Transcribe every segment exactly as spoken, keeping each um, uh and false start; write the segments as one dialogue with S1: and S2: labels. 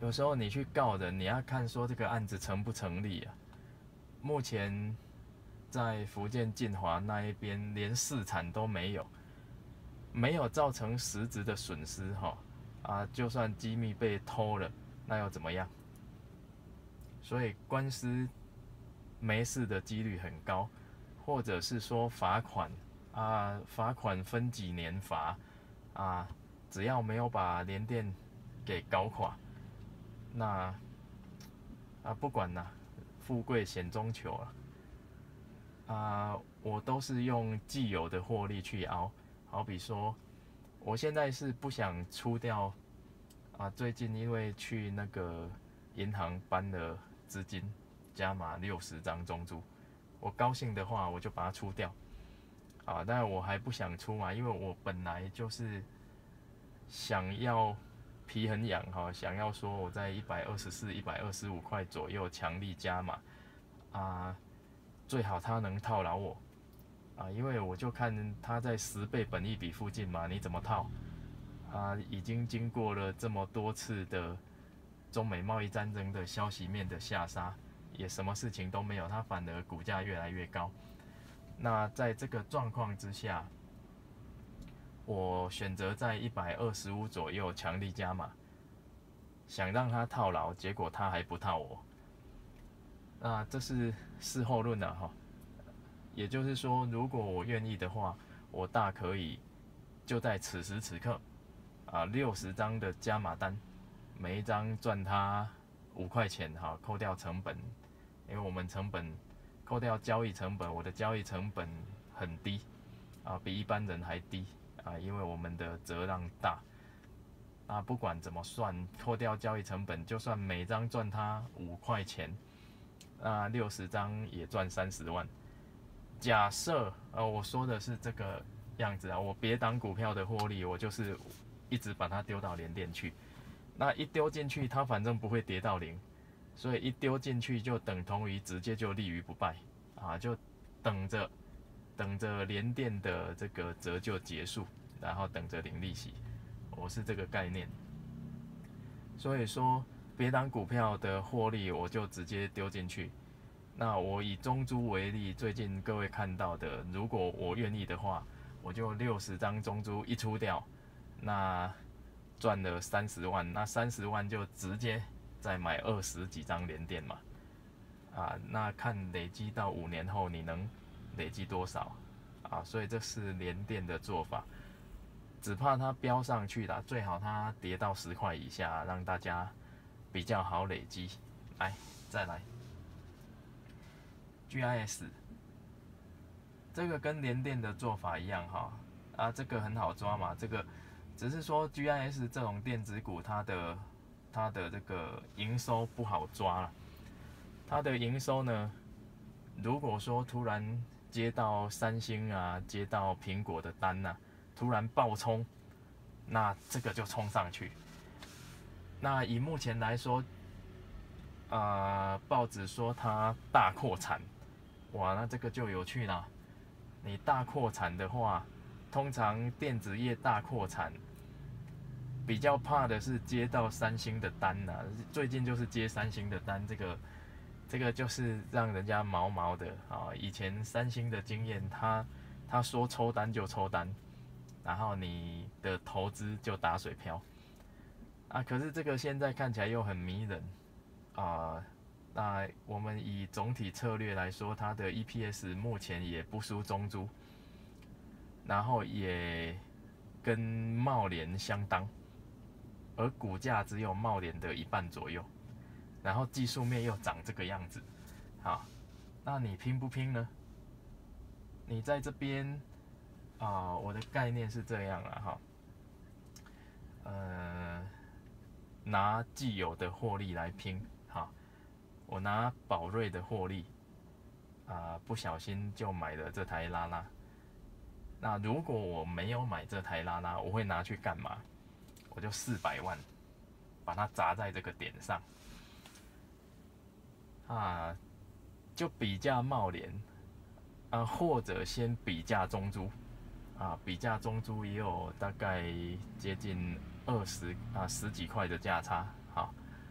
S1: 有时候你去告人，你要看说这个案子成不成立啊。目前在福建晋华那一边连市产都没有，没有造成实质的损失哈啊，就算机密被偷了，那又怎么样？所以官司没事的几率很高，或者是说罚款啊，罚款分几年罚啊，只要没有把联电给搞垮，那啊不管啦，富贵险中求啊。啊，我都是用既有的获利去熬，好比说，我现在是不想出掉啊。最近因为去那个银行搬了资金，加码六十张中珠，我高兴的话我就把它出掉啊。但我还不想出嘛，因为我本来就是想要皮很痒哈，想要说我在一百二十四、一百二十五块左右强力加码啊。最好他能套牢我啊，因为我就看他在十倍本益比附近嘛，你怎么套啊？已经经过了这么多次的中美贸易战争的消息面的下杀，也什么事情都没有，它反而股价越来越高。那在这个状况之下，我选择在一百二十五左右强力加码，想让他套牢，结果他还不套我。那这是事后论了哈，也就是说，如果我愿意的话，我大可以就在此时此刻啊，六十张的加码单，每一张赚他五块钱哈，扣掉成本，因为我们成本扣掉交易成本，我的交易成本很低啊，比一般人还低啊，因为我们的折让大啊，不管怎么算，扣掉交易成本，就算每张赚他五块钱。那六十张也赚三十万。假设呃我说的是这个样子啊，我别档股票的获利，我就是一直把它丢到联电去。那一丢进去，它反正不会跌到零，所以一丢进去就等同于直接就立于不败啊，就等着等着联电的这个折旧结束，然后等着领利息。我是这个概念，所以说。别档股票的获利我就直接丢进去。那我以中珠为例，最近各位看到的，如果我愿意的话，我就六十张中珠一出掉，那赚了三十万，那三十万就直接再买二十几张联电嘛，啊，那看累积到五年后你能累积多少啊？所以这是联电的做法，只怕它飙上去啦，最好它跌到十块以下，让大家。比较好累积，来再来 G I S， 这个跟联电的做法一样哈啊，这个很好抓嘛，这个只是说 G I S 这种电子股它的它的这个营收不好抓了，它的营收呢，如果说突然接到三星啊，接到苹果的单啊，突然爆冲，那这个就冲上去。那以目前来说，呃，报纸说它大扩产，哇，那这个就有趣啦。你大扩产的话，通常电子业大扩产，比较怕的是接到三星的单呐、啊。最近就是接三星的单，这个这个就是让人家毛毛的啊。以前三星的经验，他他说抽单就抽单，然后你的投资就打水漂。啊，可是这个现在看起来又很迷人啊。那我们以总体策略来说，它的 E P S 目前也不输中珠，然后也跟茂联相当，而股价只有茂联的一半左右，然后技术面又长这个样子，好，那你拼不拼呢？你在这边啊，我的概念是这样啊，哈，呃。拿既有的获利来拼，好，我拿宝瑞的获利，啊、呃，不小心就买了这台拉拉。那如果我没有买这台拉拉，我会拿去干嘛？我就四百万，把它砸在这个点上，啊，就比价茂联，啊，或者先比价中珠，啊，比价中珠也有大概接近。二十啊十几块的价差，好，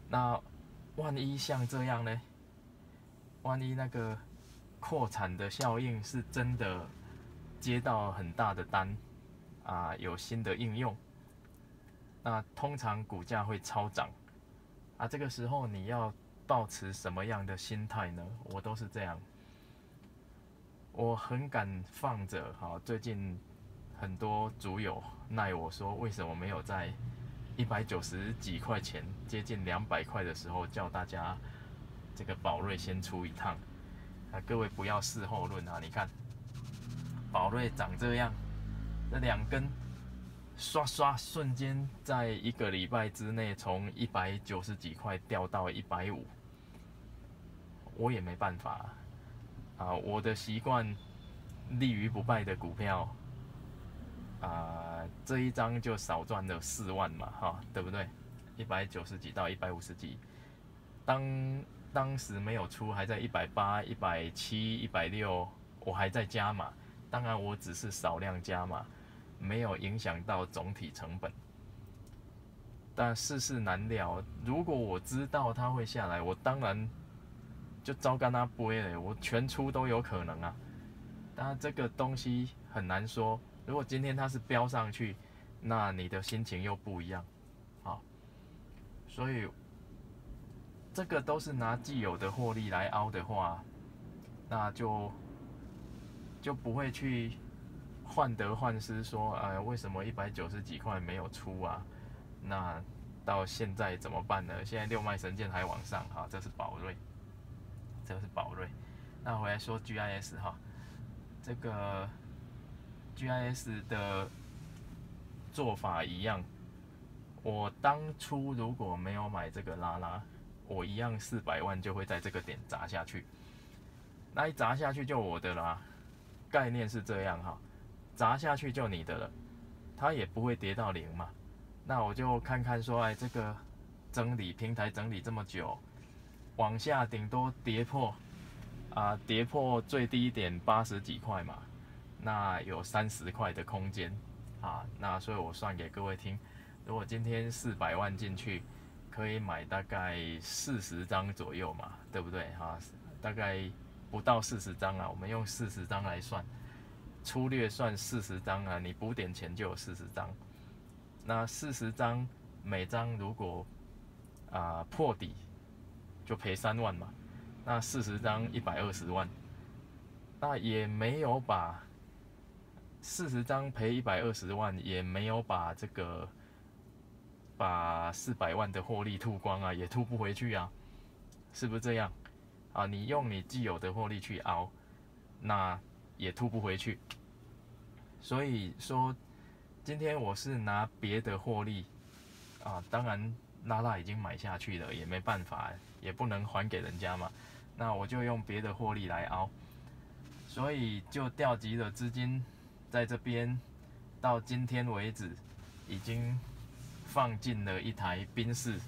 S1: 那万一像这样呢？万一那个扩产的效应是真的接到很大的单啊，有新的应用，那通常股价会超涨啊。这个时候你要抱持什么样的心态呢？我都是这样，我很敢放着。好，最近很多主友奈我说，为什么没有在一百九十几块钱，接近两百块的时候叫大家这个宝瑞先出一趟啊？各位不要事后论啊！你看宝瑞长这样，这两根刷刷瞬间在一个礼拜之内从一百九十几块掉到一百五，我也没办法啊！我的习惯立于不败的股票。啊、呃，这一张就少赚了四万嘛，哈，对不对？一百九十几到一百五十几，当当时没有出，还在一百八、一百七、一百六，我还在加码。当然，我只是少量加码，没有影响到总体成本。但世事难料，如果我知道它会下来，我当然就招干它不会了，我全出都有可能啊。当然，这个东西很难说。如果今天它是飙上去，那你的心情又不一样，好，所以这个都是拿既有的获利来凹的话，那就就不会去患得患失说，哎，为什么一百九十几块没有出啊？那到现在怎么办呢？现在六脉神剑还往上，哈，这是宝瑞，这是宝瑞。那回来说 G I S 哈，这个。G I S 的做法一样，我当初如果没有买这个拉拉，我一样四百万就会在这个点砸下去。那一砸下去就我的啦，概念是这样哈，砸下去就你的了，它也不会跌到零嘛。那我就看看说，哎，这个整理平台整理这么久，往下顶多跌破啊，跌破最低点八十几块嘛。那有三十块的空间啊，那所以我算给各位听，如果今天四百万进去，可以买大概四十张左右嘛，对不对哈？大概不到四十张啊，我们用四十张来算，粗略算四十张啊，你补点钱就有四十张。那四十张每张如果啊、呃、破底，就赔三万嘛，那四十张一百二十万，那也没有把。四十张赔一百二十万，也没有把这个把四百万的获利吐光啊，也吐不回去啊，是不是这样啊？你用你既有的获利去熬，那也吐不回去。所以说，今天我是拿别的获利啊，当然拉拉已经买下去了，也没办法，也不能还给人家嘛。那我就用别的获利来熬，所以就调集了资金。在这边到今天为止，已经放进了一台宾士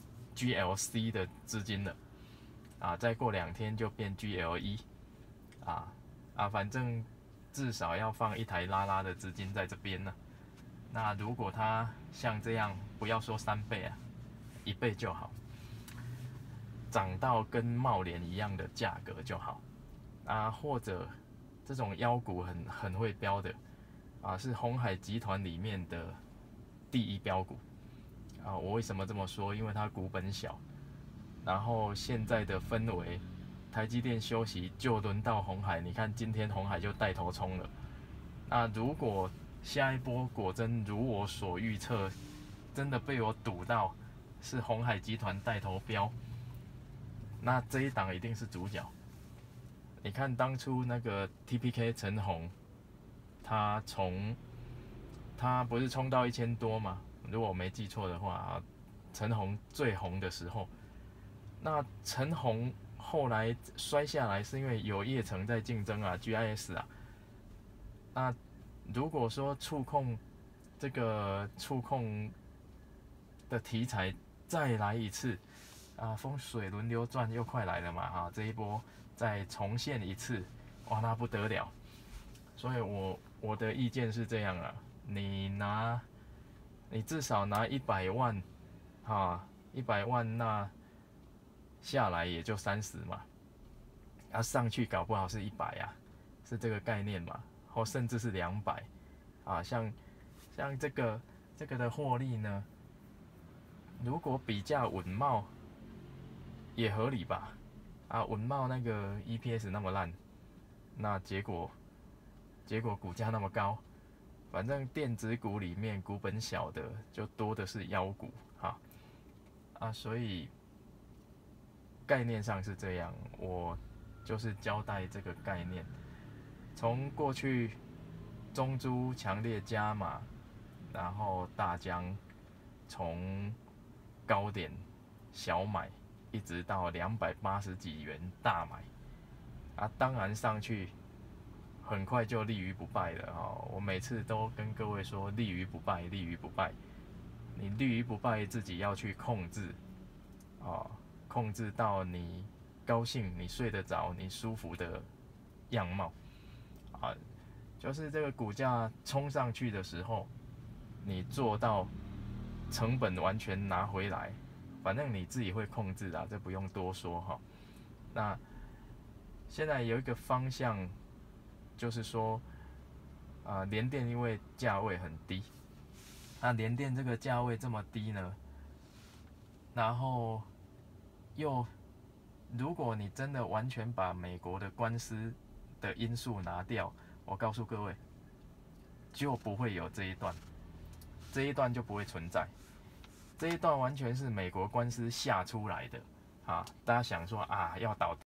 S1: G L C 的资金了，啊，再过两天就变 G L 一，啊啊，反正至少要放一台拉拉的资金在这边呢。那如果它像这样，不要说三倍啊，一倍就好，涨到跟茂联一样的价格就好，啊，或者。这种妖股很很会标的啊，是鸿海集团里面的第一标股啊。我为什么这么说？因为它股本小，然后现在的氛围，台积电休息就轮到鸿海。你看今天鸿海就带头冲了。那如果下一波果真如我所预测，真的被我赌到是鸿海集团带头标，那这一档一定是主角。你看当初那个 T P K 陈红，他从他不是冲到一千多吗？如果我没记错的话，陈红最红的时候，那陈红后来摔下来是因为有业成在竞争啊 ，G I S 啊。那如果说触控这个触控的题材再来一次啊，风水轮流转又快来了嘛哈，这一波。再重现一次，哇，那不得了！所以我我的意见是这样啊，你拿，你至少拿一百万，哈， 一百万那下来也就三十嘛，啊上去搞不好是一百啊，是这个概念嘛，或甚至是两百啊，像像这个这个的获利呢，如果比价稳懋也合理吧？啊，稳懋那个 E P S 那么烂，那结果结果股价那么高，反正电子股里面股本小的就多的是妖股哈啊，所以概念上是这样，我就是交代这个概念，从过去中租强烈加码，然后大江从高点小买，一直到两百八十几元大买，啊，当然上去很快就立于不败了哦。我每次都跟各位说，立于不败，立于不败。你立于不败，自己要去控制，哦，控制到你高兴、你睡得着、你舒服的样貌，啊，就是这个股价冲上去的时候，你做到成本完全拿回来，反正你自己会控制的，这不用多说哈。那现在有一个方向，就是说，啊、呃，联电因为价位很低，那联电这个价位这么低呢，然后又如果你真的完全把美国的官司的因素拿掉，我告诉各位，就不会有这一段，这一段就不会存在，这一段完全是美国官司下出来的啊！大家想说啊，要倒